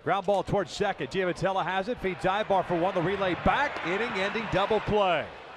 Ground ball towards second. Giavotella has it. Feeds Aybar for one. The relay back. Inning-ending double play.